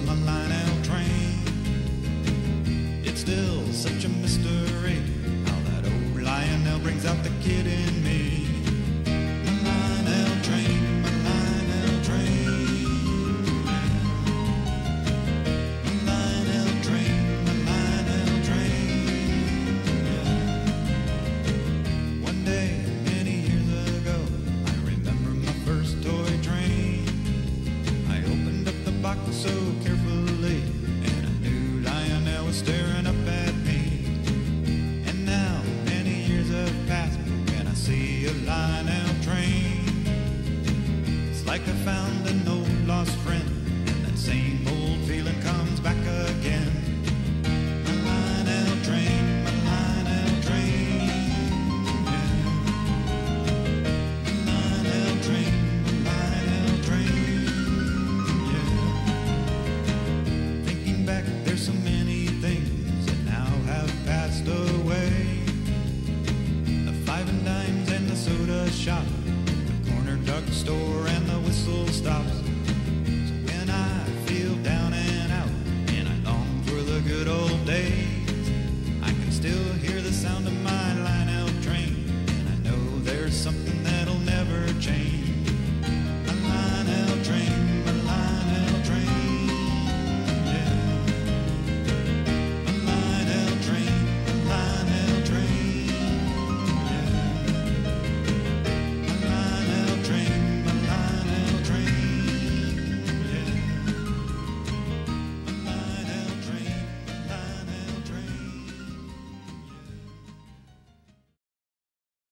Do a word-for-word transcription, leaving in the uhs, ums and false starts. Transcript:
my Lionel Train. It's still such a mystery how that old Lionel brings out the kid in me. My Lionel Train, my Lionel Train. My Lionel Train, my Lionel Train. One day, many years ago, I remember my first toy train. I opened up the box so carefully, and I knew Lionel was staring up at me. And now, many years have passed, but when I see a Lionel Train, it's like I found